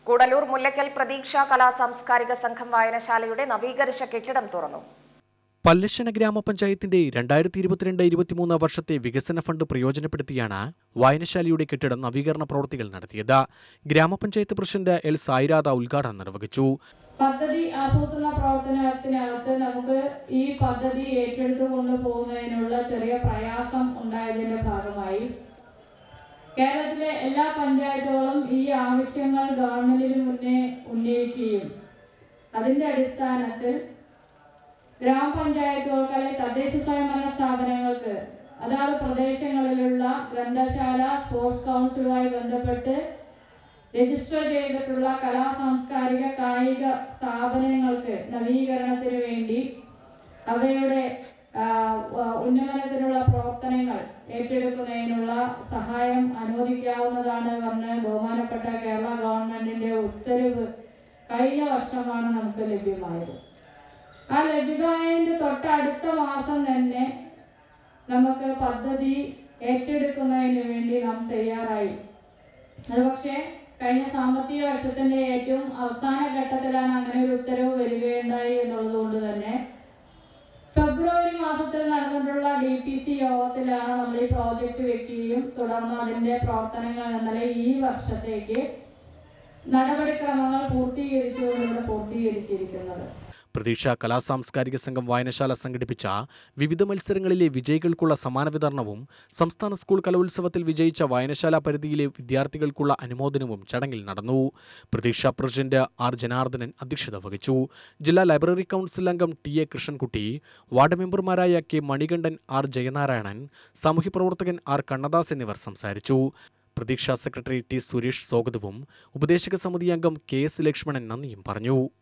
കൂടല്ലൂർ മുല്ലക്കൽ പ്രതീക്ഷ കലാ സാംസ്കാരിക സംഘം വായനശാലയുടെ നവീകരിച്ച കെട്ടിടം തുറന്നു. പല്ലശ്ശന ഗ്രാമപഞ്ചായത്തിന്റെ 2022-23 വർഷത്തെ വികസന ഫണ്ട് പ്രയോജനപ്പെടുത്തിയാണ് വായനശാലയുടെ കെട്ടിടം നവീകരണ പ്രവൃത്തികൾ നടത്തിയത്. ഗ്രാമപഞ്ചായത്ത് പ്രസിഡന്റ് എൽ സായിരാധ ഉദ്ഘാടനം നിർവഹിച്ചു. പദ്ധതി ആസൂത്രണ പ്രവർത്തനത്തിനകത്ത് നമുക്ക് ഈ പദ്ധതി ഏറ്റെടുത്തു കൊണ്ടുപോകുന്നതിനുള്ള ചെറിയ പ്രയാസം ഉണ്ടായതിന്റെ ഭാഗമായി കേരളത്തിലെ എല്ലാ പഞ്ചായത്തുകളും ഈ ആവശ്യങ്ങൾ ഗവൺമെന്റിന് മുന്നേ ഉന്നയിക്കുകയും അതിന്റെ അടിസ്ഥാനത്തിൽ ഗ്രാമപഞ്ചായത്തുകൾക്ക് അല്ലെങ്കിൽ തദ്ദേശ സ്വയംഭരണ സ്ഥാപനങ്ങൾക്ക് അതാത് പ്രദേശങ്ങളിലുള്ള ഗ്രന്ഥശാല, സ്പോർട്സ് കൗൺസിലുമായി ബന്ധപ്പെട്ട് രജിസ്റ്റർ ചെയ്തിട്ടുള്ള കലാ സാംസ്കാരിക കായിക സ്ഥാപനങ്ങൾക്ക് നവീകരണത്തിന് വേണ്ടി അവയുടെ ഉന്നമനത്തിനുള്ള പ്രവർത്തനങ്ങൾ ഏറ്റെടുക്കുന്നതിനുള്ള സഹായം അനുവദിക്കാവുന്നതാണ് എന്ന് ബഹുമാനപ്പെട്ട കേരള ഗവൺമെന്റിന്റെ ഉത്തരവ് കഴിഞ്ഞ വർഷമാണ് നമുക്ക് ലഭ്യമായത്. ആ ലഭ്യമായതിന്റെ തൊട്ടടുത്ത മാസം തന്നെ നമുക്ക് പദ്ധതി ഏറ്റെടുക്കുന്നതിന് വേണ്ടി നാം തയ്യാറായി. അത് പക്ഷേ കഴിഞ്ഞ സാമ്പത്തിക വർഷത്തിന്റെ ഏറ്റവും അവസാന ഘട്ടത്തിലാണ് അങ്ങനെ ഒരു ഉത്തരവ് വരികയുണ്ടായി എന്നുള്ളത് കൊണ്ട് തന്നെ ഫെബ്രുവരി മാസത്തിൽ നടന്നിട്ടുള്ള DPC യോഗത്തിലാണ് നമ്മൾ ഈ പ്രോജക്റ്റ് വെക്കുകയും തുടർന്ന് അതിന്റെ പ്രവർത്തനങ്ങൾ ഇന്നലെ ഈ വർഷത്തേക്ക് നടപടിക്രമങ്ങൾ പൂർത്തീകരിച്ചിരിക്കുന്നത്. പ്രതീക്ഷ കലാ സാംസ്കാരിക സംഘം വായനശാല സംഘടിപ്പിച്ച വിവിധ മത്സരങ്ങളിലെ വിജയികൾക്കുള്ള സമ്മാന വിതരണവും സംസ്ഥാന സ്കൂൾ കലോത്സവത്തിൽ വിജയിച്ച വായനശാല പരിധിയിലെ വിദ്യാർത്ഥികൾക്കുള്ള അനുമോദനവും ചടങ്ങിൽ നടന്നു. പ്രതീക്ഷ പ്രസിഡന്റ് ആർ ജനാർദ്ദനൻ അധ്യക്ഷത വഹിച്ചു. ജില്ലാ ലൈബ്രറി കൗൺസിൽ അംഗം TA കൃഷ്ണൻകുട്ടി, വാർഡ് മെമ്പർമാരായ K മണികണ്ഠൻ, R ജയനാരായണൻ, സാമൂഹ്യപ്രവർത്തകൻ R കണ്ണദാസ് എന്നിവർ സംസാരിച്ചു. പ്രതീക്ഷ സെക്രട്ടറി T സുരേഷ് സ്വാഗതവും ഉപദേശക സമിതി അംഗം KS ലക്ഷ്മണൻ നന്ദിയും പറഞ്ഞു.